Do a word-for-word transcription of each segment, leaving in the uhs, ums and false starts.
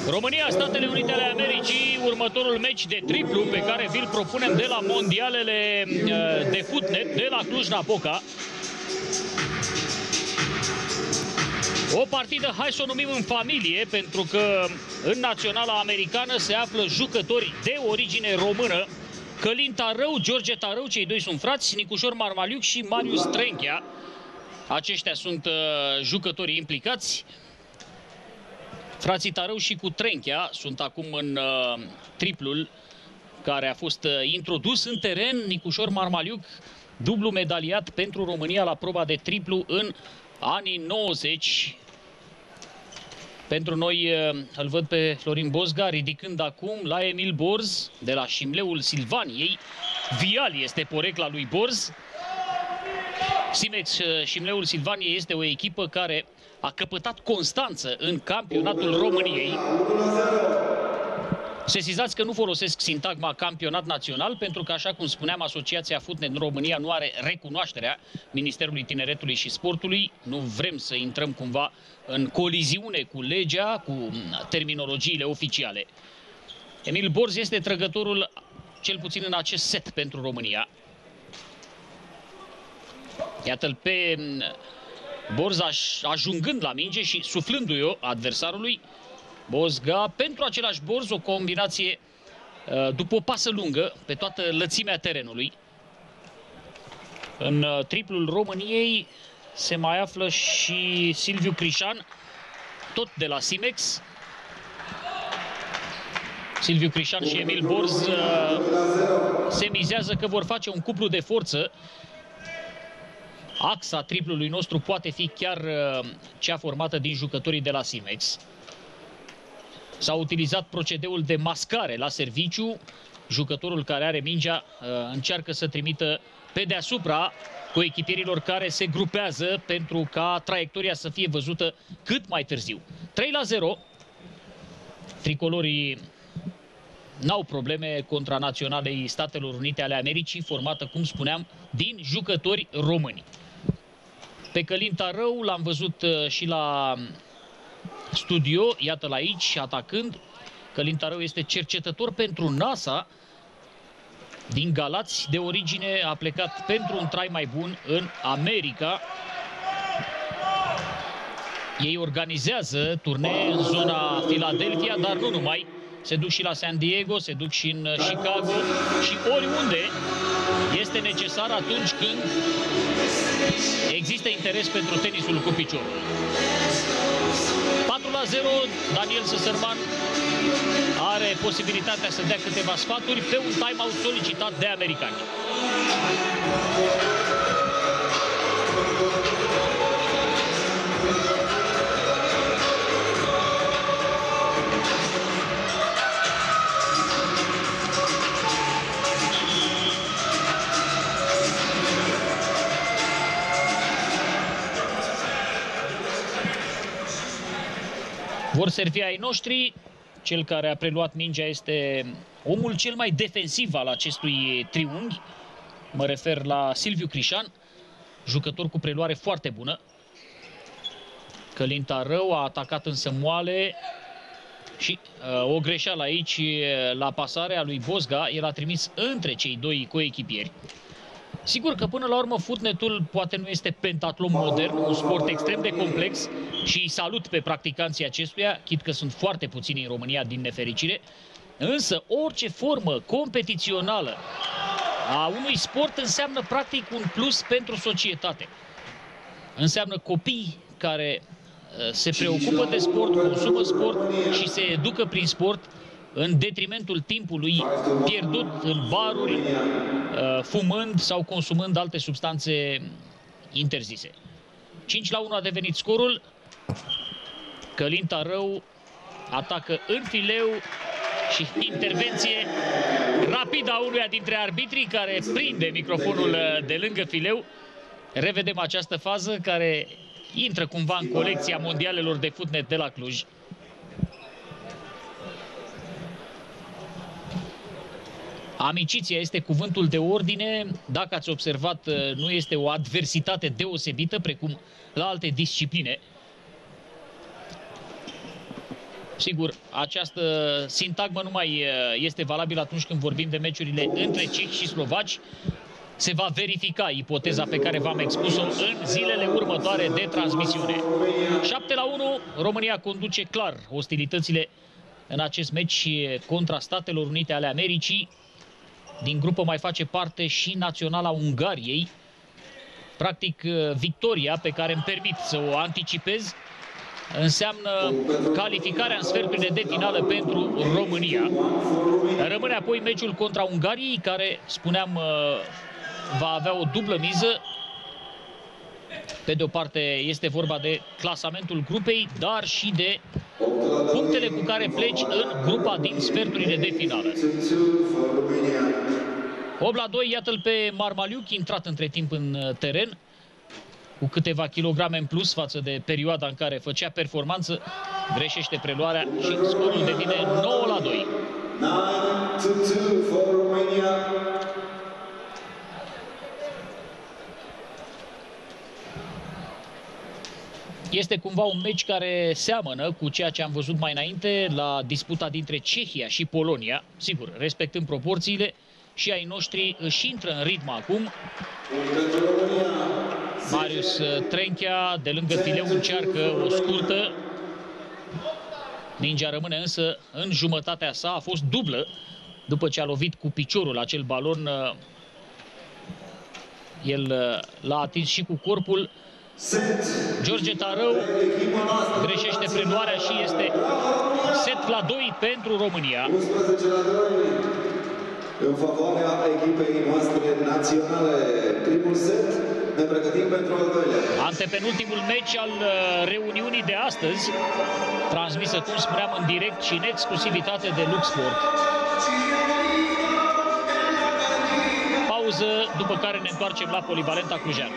România, Statele Unite ale Americii, următorul meci de triplu pe care vi-l propunem de la mondialele de futnet de la Cluj-Napoca. O partidă, hai să o numim în familie, pentru că în naționala americană se află jucători de origine română. Călin Tarău, George Tarău, cei doi sunt frați, Nicușor Marmaliuc și Marius Trenchea. Aceștia sunt uh, jucătorii implicați. Frații Tarău și cu Trenchea sunt acum în uh, triplul care a fost uh, introdus în teren. Nicușor Marmaliuc, dublu medaliat pentru România la proba de triplu în anii nouăzeci. Pentru noi uh, îl văd pe Florin Bozga ridicând acum la Emil Borz de la Șimleul Silvaniei. Vial este porecla lui Borz. Simex Șimleul Silvaniei este o echipă care a căpătat constanță în campionatul României. Sesizați că nu folosesc sintagma campionat național, pentru că, așa cum spuneam, Asociația Futnet în România nu are recunoașterea Ministerului Tineretului și Sportului. Nu vrem să intrăm cumva în coliziune cu legea, cu terminologiile oficiale. Emil Borz este trăgătorul, cel puțin în acest set, pentru România. Iată-l pe Borz ajungând la minge și suflându-i-o adversarului. Bozga, pentru același Borz, o combinație după o pasă lungă pe toată lățimea terenului. În triplul României se mai află și Silviu Crișan, tot de la Simex. Silviu Crișan și Emil Borz se mizează că vor face un cuplu de forță. Axa triplului nostru poate fi chiar cea formată din jucătorii de la Simex. S-a utilizat procedeul de mascare la serviciu. Jucătorul care are mingea încearcă să trimită pe deasupra coechipierilor care se grupează pentru ca traiectoria să fie văzută cât mai târziu. trei la zero. Tricolorii n-au probleme contra naționalei Statelor Unite ale Americii, formată, cum spuneam, din jucători români. Pe Călin Tarău l-am văzut și la studio, iată-l aici, atacând. Călin Tarău este cercetător pentru NASA din Galați, de origine a plecat pentru un trai mai bun în America. Ei organizează turnee în zona Philadelphia, dar nu numai. Se duc și la San Diego, se duc și în Chicago și oriunde este necesar atunci când există interes pentru tenisul cu piciorul. patru la zero, Daniel Săsărman are posibilitatea să dea câteva sfaturi pe un time-out solicitat de americani. Vor servi ai noștri. Cel care a preluat mingea este omul cel mai defensiv al acestui triunghi. Mă refer la Silviu Crișan, jucător cu preluare foarte bună. Călin Tarău a atacat însă moale și uh, o greșeală aici la pasarea lui Bozga. El a trimis între cei doi coechipieri. Sigur că până la urmă futnetul poate nu este pentatlon modern, un sport extrem de complex și îi salut pe practicanții acestuia, chit că sunt foarte puțini în România din nefericire, însă orice formă competițională a unui sport înseamnă practic un plus pentru societate. Înseamnă copii care se preocupă de sport, consumă sport și se educă prin sport, în detrimentul timpului pierdut în baruri, fumând sau consumând alte substanțe interzise. cinci la unu a devenit scorul. Călin Tarău atacă în fileu și intervenție rapidă a unuia dintre arbitrii care prinde microfonul de lângă fileu. Revedem această fază care intră cumva în colecția mondialelor de futnet de la Cluj. Amiciția este cuvântul de ordine. Dacă ați observat, nu este o adversitate deosebită, precum la alte discipline. Sigur, această sintagmă nu mai este valabilă atunci când vorbim de meciurile între cehi și slovaci. Se va verifica ipoteza pe care v-am expus-o în zilele următoare de transmisiune. șapte la unu, România conduce clar ostilitățile în acest meci contra Statelor Unite ale Americii. Din grupă mai face parte și naționala Ungariei. Practic, victoria pe care îmi permit să o anticipez înseamnă calificarea în sferturile de finală pentru România. Rămâne apoi meciul contra Ungariei, care, spuneam, va avea o dublă miză. Pe de o parte este vorba de clasamentul grupei, dar și de punctele cu care pleci în grupa din sferturile de finală. opt la doi, iată-l pe Marmaliuc, intrat între timp în teren, cu câteva kilograme în plus față de perioada în care făcea performanță. Greșește preluarea și scorul devine nouă la doi. Este cumva un meci care seamănă cu ceea ce am văzut mai înainte la disputa dintre Cehia și Polonia. Sigur, respectând proporțiile, și ai noștri își intră în ritm acum. Marius Trenchea de lângă fileu încearcă o scurtă. Mingea rămâne însă în jumătatea sa, a fost dublă după ce a lovit cu piciorul acel balon. El l-a atins și cu corpul. George Tarău greșește preluarea și este set la doi pentru România. În favoarea echipei noastre naționale. Primul set, ne pregătim pentru al doilea. Antepenultimul meci al reuniunii de astăzi, transmisă, cum spuneam, în direct și în exclusivitate de Luxport. Pauză, după care ne întoarcem la Polivalenta Clujeană.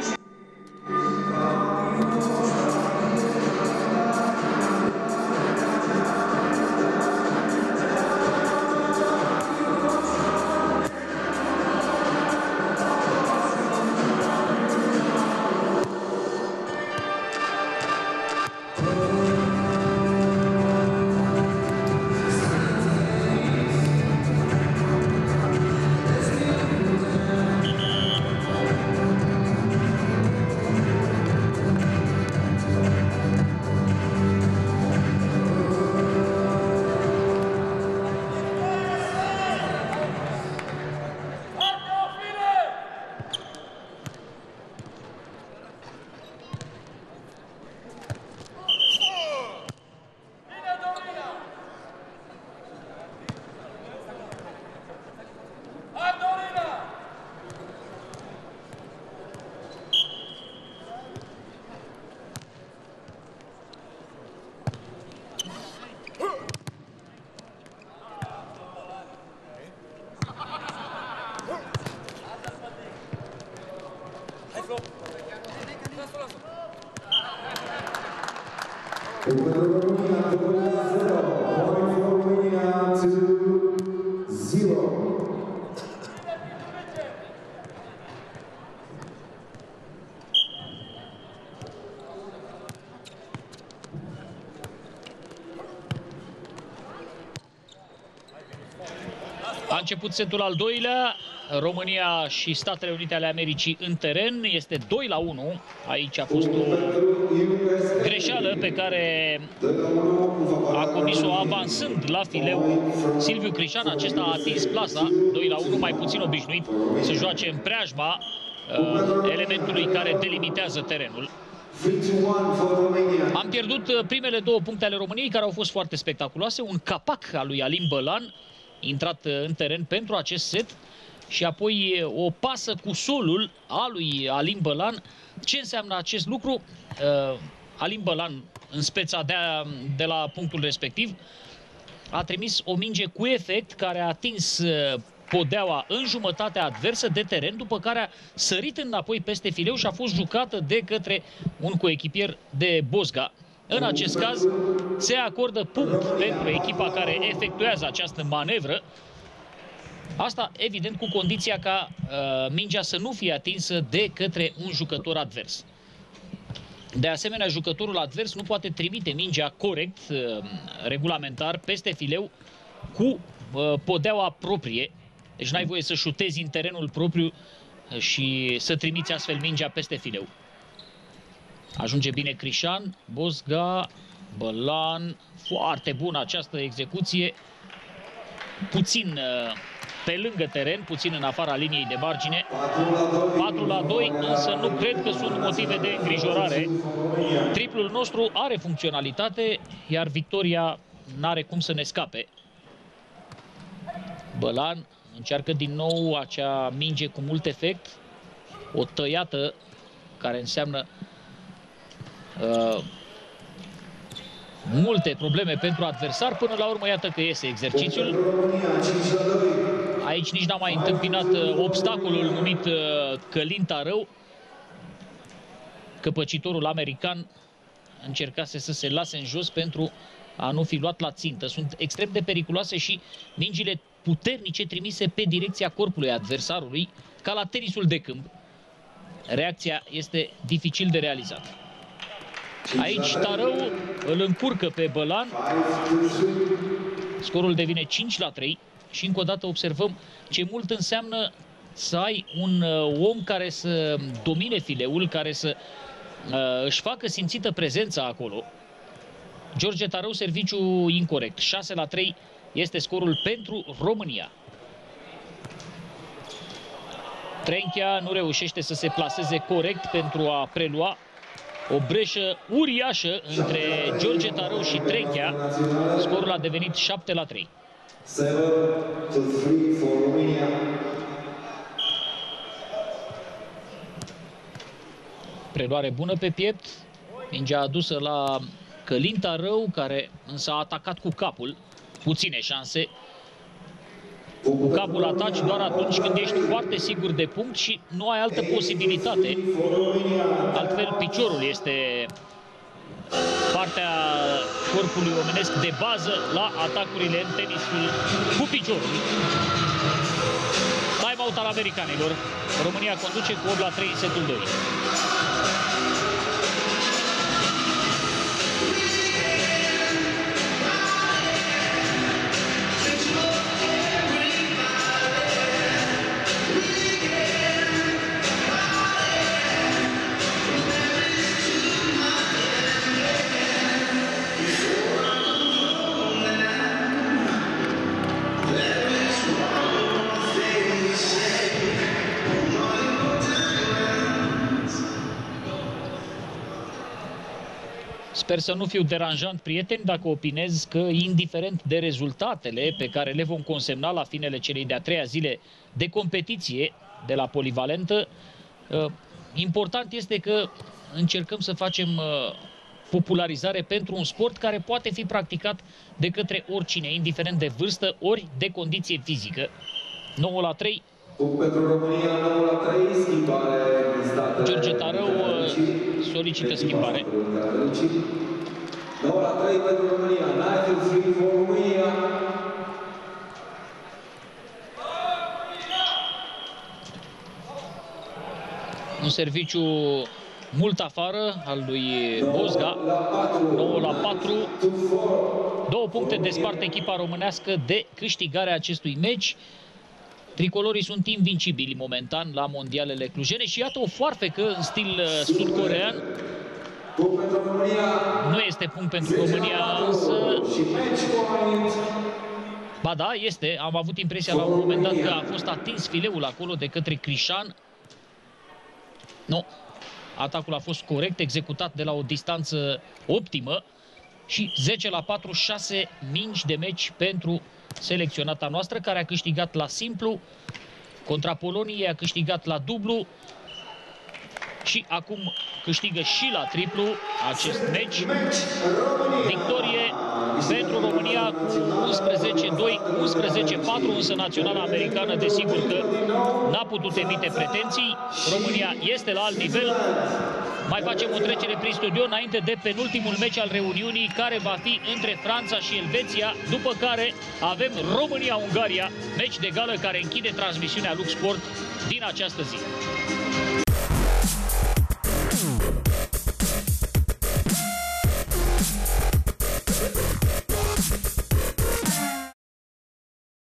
A început setul al doilea, România și Statele Unite ale Americii în teren, este doi la unu. Aici a fost o greșeală pe care a comis-o avansând la fileu Silviu Crișan. Acesta a atins plasa, doi la unu, mai puțin obișnuit să joace în preajma uh, elementului care delimitează terenul. Am pierdut primele două puncte ale României, care au fost foarte spectaculoase. Un capac al lui Alin Bălan, intrat în teren pentru acest set, și apoi o pasă cu solul a lui Alin Bălan. Ce înseamnă acest lucru? Uh, Alin Bălan, în speța de, a, de la punctul respectiv, a trimis o minge cu efect care a atins podeaua în jumătatea adversă de teren, după care a sărit înapoi peste fileu și a fost jucată de către un coechipier de Bosga. În acest caz se acordă punct pentru echipa care efectuează această manevră. Asta, evident, cu condiția ca uh, mingea să nu fie atinsă de către un jucător advers. De asemenea, jucătorul advers nu poate trimite mingea corect, regulamentar, peste fileu cu podeaua proprie. Deci n-ai voie să șutezi în terenul propriu și să trimiți astfel mingea peste fileu. Ajunge bine Crișan, Bosga, Bălan, foarte bună această execuție. Puțin pe lângă teren, puțin în afara liniei de margine. patru la doi, însă nu cred că sunt motive de îngrijorare. Triplul nostru are funcționalitate, iar victoria n-are cum să ne scape. Bălan încearcă din nou acea minge cu mult efect, o tăiată care înseamnă uh, multe probleme pentru adversar. Până la urmă, iată că iese exercițiul. Aici nici n-a mai întâmpinat uh, obstacolul numit uh, Călin Tarău. Căpăcitorul american încercase să se lase în jos pentru a nu fi luat la țintă. Sunt extrem de periculoase și mingile puternice trimise pe direcția corpului adversarului, ca la tenisul de câmp. Reacția este dificil de realizat. Aici Tarău îl încurcă pe Bălan. Scorul devine cinci la trei și încă o dată observăm ce mult înseamnă să ai un om care să domine fileul, care să uh, își facă simțită prezența acolo. George Tarău, serviciu incorect. șase la trei este scorul pentru România. Trenchea nu reușește să se plaseze corect pentru a prelua o breșă uriașă între George Tarău și Trenchea. Scorul a devenit șapte la trei. Preluare bună pe piept. Mingea adusă la Călin Tarău, care însă a atacat cu capul. Puține șanse. Cu capul ataci doar atunci când ești foarte sigur de punct și nu ai altă posibilitate. Altfel, piciorul este partea corpului omenesc de bază la atacurile în tenisul cu piciorul. Time-out al americanilor. România conduce cu opt la trei setul doi. Sper să nu fiu deranjant, prieteni, dacă opinez că, indiferent de rezultatele pe care le vom consemna la finele celei de-a treia zile de competiție de la polivalentă, important este că încercăm să facem popularizare pentru un sport care poate fi practicat de către oricine, indiferent de vârstă ori de condiție fizică. nouă la trei. Pentru România, nouă la trei, schimbare. George Tarău solicită schimbare. nouă la trei pentru România, nine three for România. Un serviciu mult afară al lui Bosga. nouă la patru. Două puncte despart echipa românească de câștigarea acestui meci. Tricolorii sunt invincibili momentan la mondialele clujene și iată o foarfecă în stil sud-corean. Nu este punct pentru România, însă... Ba da, este. Am avut impresia la un moment dat că a fost atins fileul acolo de către Crișan. Nu. Atacul a fost corect, executat de la o distanță optimă. Și zece la patru, șase mingi de meci pentru selecționata noastră, care a câștigat la simplu. Contra Poloniei a câștigat la dublu. Și acum câștigă și la triplu acest meci. Victorie pentru România cu unsprezece doi, unsprezece patru, însă naționala americană desigur că n-a putut emite pretenții. România este la alt nivel. Mai facem o trecere prin studio înainte de penultimul meci al reuniunii, care va fi între Franța și Elveția, după care avem România-Ungaria, meci de gală care închide transmisiunea Lux Sport din această zi.